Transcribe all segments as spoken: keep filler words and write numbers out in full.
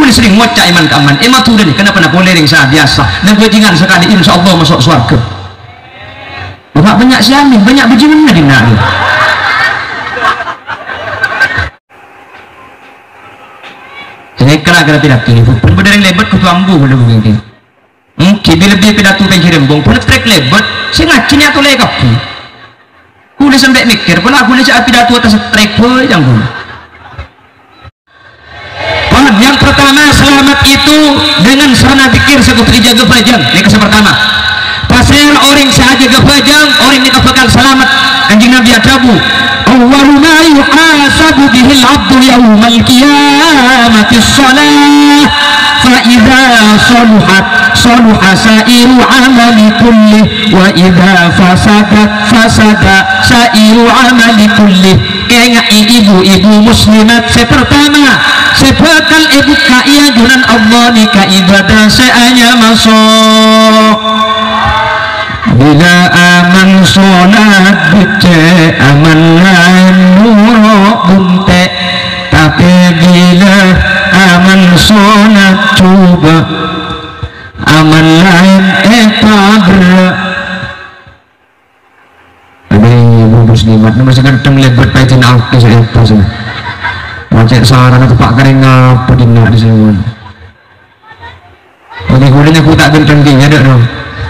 boleh sering ngocak iman keaman emak tuh nih kenapa nak boleh ring saya biasa dan bajingan sekali insya Allah masuk surga banyak banyak siamin banyak bajingan di nak jadi kira-kira tidak tuh pun bener yang lebat kutu ambu bener begini hmm kibil lebih pidato pengirim bong pun trek lebat saya ngacinya tuh lekap kulis sampai mikir pun aku lihat pidato atas trek pun yang pun yang pertama selamat itu dengan sarana pikir sekutu jaga fajang ini kesempatan pertama pasal orang saja jaga fajang orang ini bakal selamat anjing Nabi adabu awwalu ma yuhasabu bihil abdu yawmal qiyamati shalah fa idza saluhat saluha sairu amali kulli wa idza fasadat fasada sairu amali kulli kayak ibu-ibu muslimat sepertama sebekal ibu kaya juran Allah nikah ibadah seanya masuk bila aman sholat bece aman lain nurok bunte tapi bila aman sholat coba aman lain etabra ada ibu muslimat ini masih kadang lebat pajin aku saya pasang macet sarang atau pak kering apa di nak di sini bagi kulinya aku tak gentengnya ada dong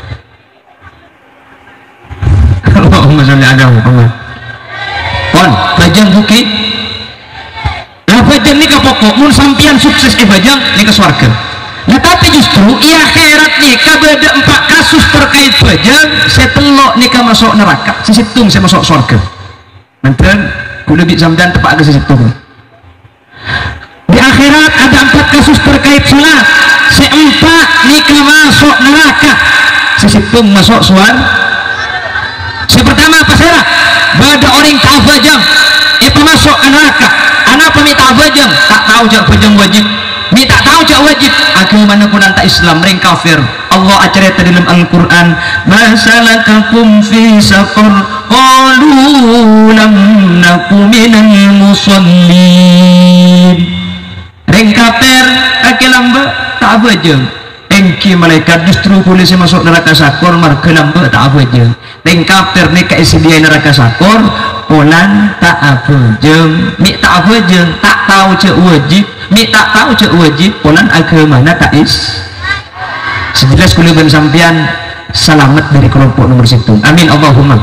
Allahumma salli ala Muhammad pon bajang bukit lah bajang ni ke pokok mun sampian sukses ke bajang ni ke swarga nah tapi justru ia akhirat ni kabada empat kasus terkait bajang saya telok ni ke masuk neraka sesitung saya masuk swarga mantan kuda bik samdan tepak ke sesitung di akhirat ada empat kasus terkait salat seempat nikah masuk neraka sesitung masuk suar si pertama apa salah pada orang tak fajang itu masuk ke neraka anak pemit tak fajang tak tahu jak fajang wajib mi tak tahu jak wajib agama mana pun tak Islam ring kafir Allah acerita dalam Al-Quran masalakakum fi saqar qalu lam naku minal musallin ring kafir akil lamba tak fajang engki malaikat justru polisi masuk neraka sakor marga lamba tak fajang ring kafir ni kaisi dia neraka sakor polan tak fajang mi tak fajang tak tahu jak wajib mi tak tahu jak wajib polan agama na tak is sejelas kuliban sampian selamat dari kelompok nomor situ amin Allahumma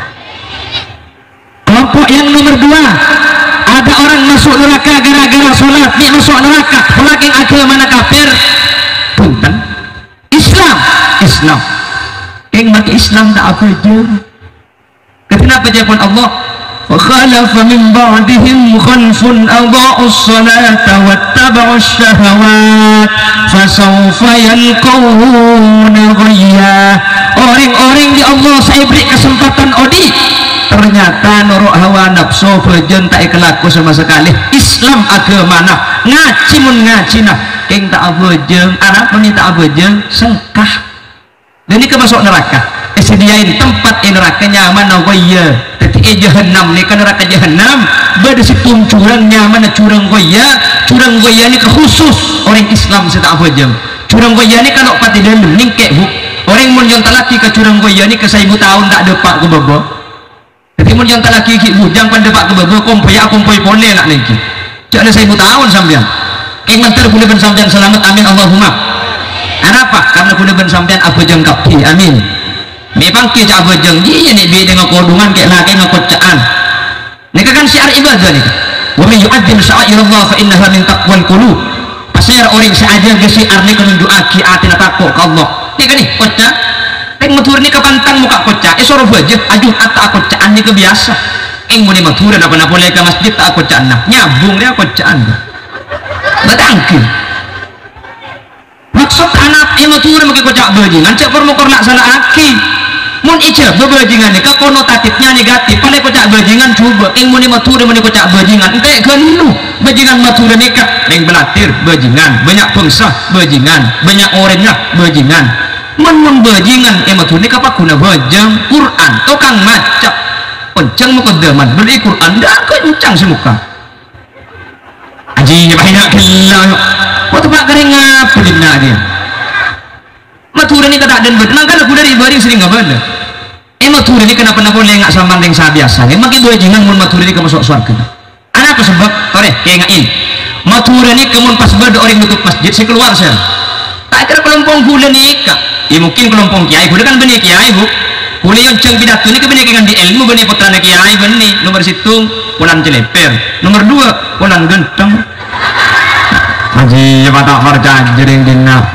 kelompok yang nomor dua ada orang masuk neraka gara-gara sholat ni masuk neraka apalagi agama na kafir punten Islam Islam yang mati Islam tak apa je kenapa jawaban Allah وَخَلَفَ مِنْ بَعْدِهِمْ خَلْفٌ أَضَاعُوا الصَّلَاةَ وَاتَّبَعُوا الشَّهَوَاتِ فَسَوْفَ يَلْقَوْنَ غَيًّا orang-orang di Allah saya beri kesempatan odi ternyata nurut hawa nafsu bajan tak ikhlaku sama sekali Islam agama nah ngaji mun ngaji nah yang tak abajeng anak pun tak abajeng sengkah dan ini kemasuk neraka sediain tempat in neraka nyaman awaya tapi jahannam ni kan neraka jahannam pada situ curang nyaman curang goya curang goya ni khusus orang Islam saya tak abajeng curang goya ni kalau pati dalam ni kek bu orang mun yang tak laki ke curang goya ni ke seribu tahun tak ada pak ke babo jadi mun yang tak laki ki bujang pada pak ke babo kompoi aku kompoi pole nak lagi cak ada seribu tahun sampean yang mantar boleh ben sampean selamat amin Allahumma kenapa karena boleh ben sampean abajeng kapti amin memang kita abajeng dia ni bi dengan kodungan kayak laki dengan kocaan ni kan syiar ibadah ni wa man yu'azzim sya'airallah fa innaha min taqwal qulub pasal orang saja ge syiar ni kan nunjuki ati takut ke Allah ni kan ni kocak teng matur ni kapantang muka kocak eh soro aja ajuh ata kocaan ni kebiasa eng mun matur apa nak boleh ke masjid tak kocaan nah nyambung dia kocaan batangke maksud anak yang matur maki kocak bajingan cak permukor nak salah aki mun ijab bajingan ni konotatifnya negatif pada kocak bajingan coba ing mun matur mun kocak bajingan ente gelu bajingan matur nikah ning belatir bajingan banyak bangsa bajingan banyak orangnya bajingan mun mun bajingan yang matur nikah apa guna bajang Quran tukang maca pencang mukaddaman beli Quran dak kencang semuka aji banyak kelak waktu pak nak dia matura ni kata dan betul kan aku dari baring sering nggak bener eh matura ni kenapa nak boleh nggak sama dengan saya biasa ni makin dua jingan mun matura ni ke masuk surga anak apa sebab tore kayak ngain matura ni kemun pas berdoa orang nutup masjid saya keluar saya tak kira kelompok gula ni kak ya mungkin kelompok kiai gula kan benih kiai bu gula yang ceng pidato ni kebenih kan di ilmu benih putra kiai benih nomor situng pulang celeper nomor dua pulang genteng haji tak percaya jering dina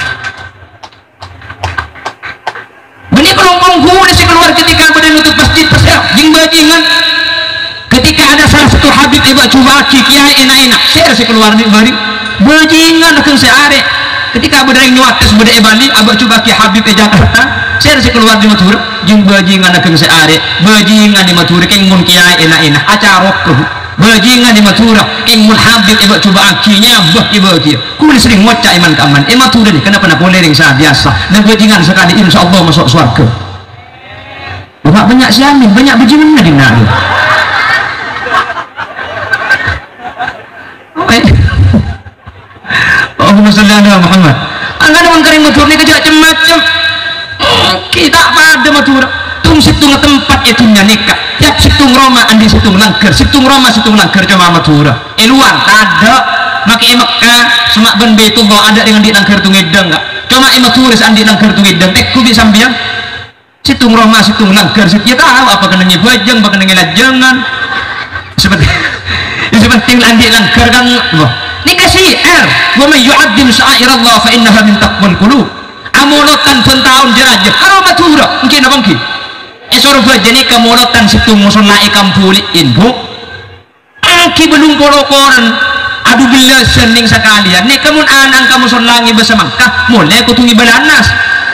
benih kelompok gula saya keluar ketika benih nutup masjid pasal jing bajingan ketika ada salah satu habib iba coba kiai enak-enak saya saya keluar di bari bajingan akan saya arek ketika ada yang nyuates beda Bali abak coba ki Habib e Jakarta saya harus keluar di Madura jeung bajingan akeun seare bajingan di Madura keng mun kiai enak-enak acara ke bajingan di Madura keng mun Habib e coba akinya bah ieu kieu kudu sering moca iman ka aman e Madura ni kenapa nak boleh ring sa biasa dan bajingan sekali insyaallah masuk surga banyak banyak siamin banyak bajingan di mana Allahumma sholli ala Muhammad. Angkat orang kering matur ni kerja macam-macam. Kita pada matur. Tung situng tempat itu nikah. Tiap situng Roma andi situng langgar. Situng Roma situng langgar cuma matur. Eh luar ada. Maki Mekah semak ben Baitullah ada dengan di langgar tu ngedang enggak. Cuma e matur andi langgar tu ngedang. Tek ku bisa sambian. Situng Roma situng langgar. Kita tahu apa kena nyebajang, apa kena ngelajangan. Seperti seperti andi langgar kan. Ini kasih er wa man yu'azzim sya'airallah fa innaha min taqwal qulub amulotan pentahun jerajah karo matura mungkin apa mungkin esor bajani kamulotan situ musola ikam puliin bu angki belum polokoran aduh bila sening sekalian nih kamu anang kamu solangi bersamankah mulai kutungi balanas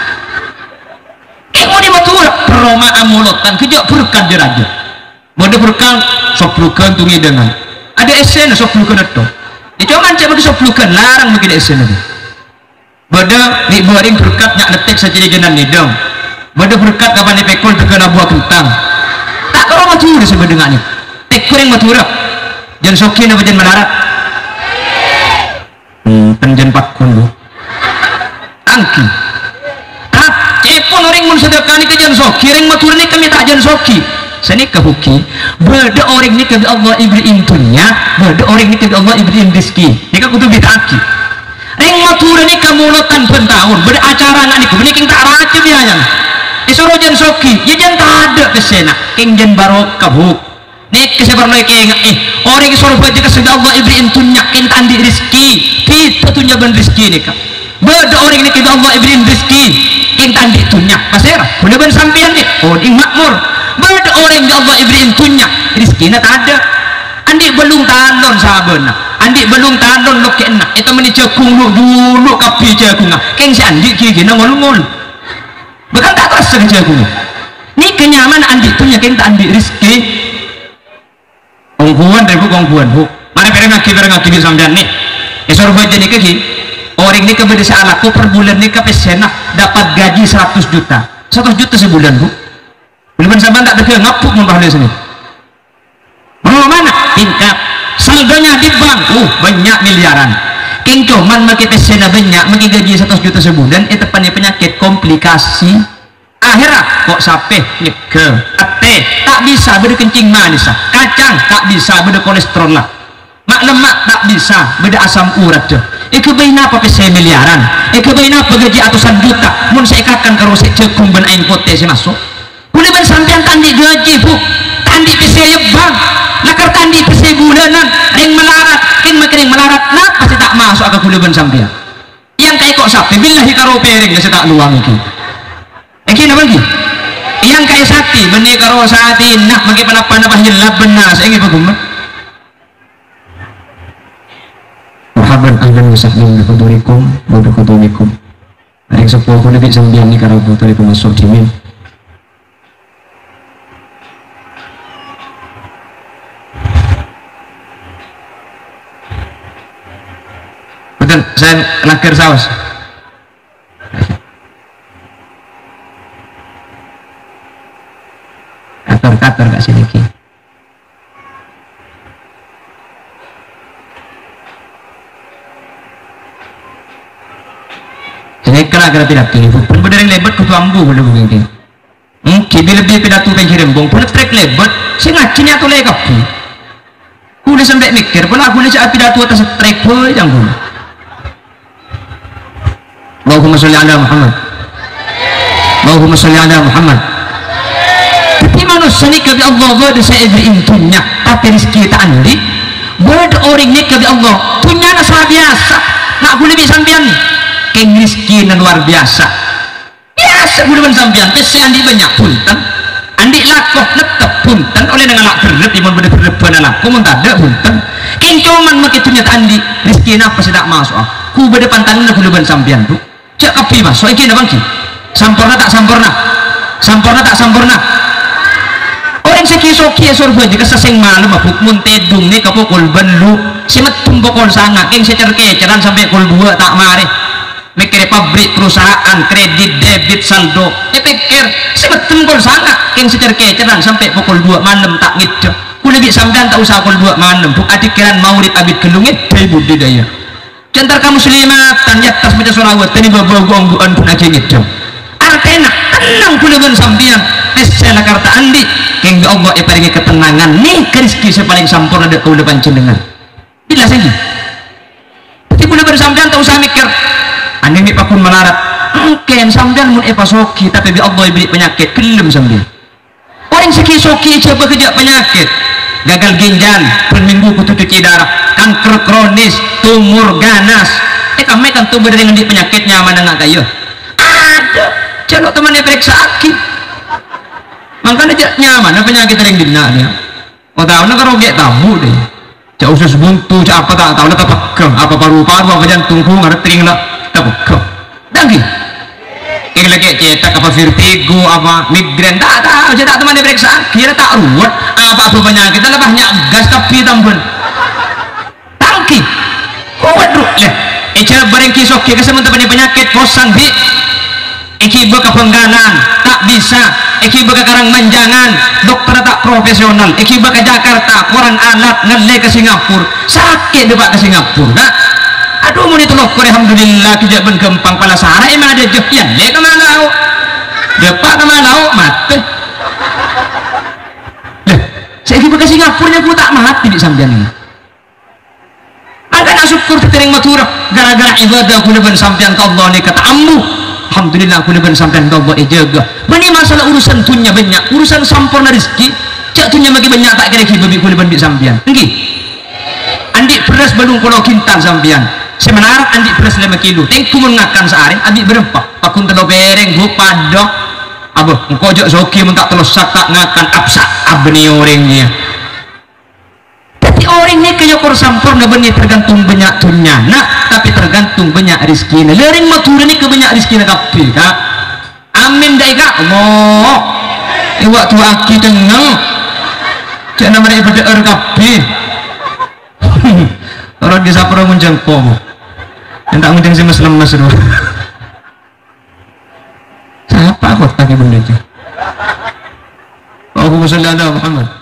kamu di matura peroma amulotan kejak berkat jerajah mode berkat sok berkat tungi dengan ada esen sok berkat itu itu kan cuma disebutkan larang begitu esen lagi. Bada ni baring berkat nak letek saja di jenan nidong. Bada berkat kapan dipekul terkena buah kentang. Tak kau matur sebab dengan ni. Tekul yang matur. Jangan sokin apa jangan melarat. Hmm, penjen pakun lu. Angki. Tak cepon orang mun sedekah ni ke jangan soki. Orang matur ni kami tak jangan soki. Sani kebuki beda orang ni kebi Allah ibrin dunia beda orang ni kebi Allah ibrin rizki ni kan kutu bitaki ring matura ni kamulotan pentahun beda acara nak ni kubini king tak raja biaya isoro jan soki ya jan tak ada kesena king jan barok kabuk ni kesebar lagi king eh orang isoro baca kesebi Allah ibrin dunia king tandi rizki kita tunya ben rizki ni kak beda orang ni kebi Allah ibrin rizki king tandi dunia pasera boleh ben sampian ni oh ing makmur beda orang di Allah ibrin tunya rizkina tak ada andi belum talon sabena andi belum talon lo kena itu meni cekung lu dulu kapi cekung keng si andi kiki na ngol-ngol bukan tak terasa cekung ni kenyaman andi tunya keng tak andi rizki ongkuan dari bu ongkuan bu mari pereng ngaki pereng ngaki sampean nih esor baca ni kaki orang ni kebeda saalaku per bulan ni kapesena dapat gaji seratus juta seratus juta sebulan bu belum sampai tak ada ngapuk membahas sini mau mana tingkat saldonya di bank uh banyak miliaran keng cuman makin pesena banyak makin gaji seratus juta sebulan itu penyakit komplikasi akhirat kok sampai nyekel ate tak bisa beda kencing manis kacang tak bisa beda kolesterol lah mak lemak tak bisa beda asam urat tuh iku baina apa pesen miliaran iku baina apa gaji atusan juta mun saya katakan kalau saya cekung ben aing potensi masuk boleh ben sampean tandi gaji bu tandi pesaya bang lakar tandi pesaya bulanan ring melarat king makin melarat nak pasti tak masuk ke boleh ben sampean yang kayak kok sapi billahi karo pering saya tak luang iki iki apa lagi yang kayak sakti benih karo sati nak maki panapa-napa nyelap benas ingin bagaimana marhaban ahlan wa sahlan bihudurikum wa bihudurikum ring sepuh kudu bi sampean ni karo putri pemasuk dimin betul saya laker saus kator-kator kat sini ki jadi kena kena pidato ini pun bener yang lebat kutu ambu boleh begini hmm kibi lebih pidato pengirim bong pun trek lebat saya ngacinya tuh lekap kulit sampai mikir pun aku lihat pidato atas trek pun yang pun Allahumma sholli ala Muhammad Allahumma sholli ala Muhammad. Tapi manusia ni kebi Allah berada saya berintunya tapi rezeki tak andi berada orang ni kebi Allah punya nasa biasa nak boleh bisa sambian keng rezeki luar biasa biasa boleh sambian pesi andi banyak punten andi lakoh netep punten oleh dengan lak berat iman benda berat pada lakoh mun tak ada punten keng cuman makitunya tak andi rezeki apa sih tak masuk ku beda pantangan boleh ban sambian tu cak kapi masuk iki ndak bangki sampurna tak sampurna sampurna tak sampurna orang sekisoki surga jika sesing malam abuk mun tedung ni kapukul belu si metum pokol sangat keng secer-keceran sampai kul dua tak mari mikir pabrik perusahaan kredit debit saldo ya pikir si metum kol sangat keng secer-keceran sampai pukul dua malam tak ngidep ku lebih sampean tak usah kul dua malam buk adikiran maulid abid kelungit dari budidaya jantar kamu selimatan yatas baca solawat tadi bawa gongguan pun aja ngidep artena tenang ku lebih sampean tes saya karta andi keng Allah iparingi ketenangan nih rezeki saya paling sampurna ada kau depan cendengan bila lagi tapi boleh bersampean tak usah mikir anda ni pakun melarat mungkin sampean mun epasoki tapi bi Allah beri penyakit kelem sampean orang sekisoki coba kejak penyakit gagal ginjal per minggu kutu-cuci darah kanker kronis tumor ganas eh kami kan tubuh dengan di penyakitnya mana nggak kayu ada celok temannya periksa sakit makanya dia nyaman penyakit yang dinanya oh tahu nak rogek tabu deh cak usus buntu cak apa tak tahu nak pegang apa paru-paru apa jantungku nggak tering lah tak pegang lagi yang lagi cetak apa vertigo apa migren tak tahu saya tak teman periksa kira tak ruwet apa apa penyakit tak lebahnya gas tapi tambun tangki kuat ruh leh ecer bareng kisok kira sementara penyakit bosan bi iki beka penggalan tak bisa iki beka karang manjangan dokter tak profesional iki beka Jakarta kurang alat ngele ke Singapura sakit debat ke Singapura nah aduh mau ditolong alhamdulillah tidak bergempang pala sahara emang ada jepian le ke mana depak ke mana mati leh saya iki beka Singapura nya ku tak mati di sampean ini ada nak syukur tertering maturah gara-gara ibadah ku leban sampean ke Allah ni kata ammu alhamdulillah aku leban sampai Allah jaga ini masalah urusan tunya banyak urusan sampurna rezeki cak tunya bagi banyak tak kira kira babi ku leban di sampian enggih andi beras balung pulau kintal sampian semenar andi beras lima kilo tengku mengakan sehari andi berapa pakun telo bereng bu padok abah engkau jok soki mentak telo sak tak ngakan apsa abni orangnya tapi orang ni kaya kor sampurna benih tergantung banyak tunya nak tapi tergantung banyak rizki na lering matur ni ke banyak rizki na kapi kak amin dah kak Allah eh waktu aki tenang cak nama dia pada er kapi orang di sapra muncang pomo yang tak muncang si mas lemas dulu siapa aku pakai benda itu Allahumma sholli ala Muhammad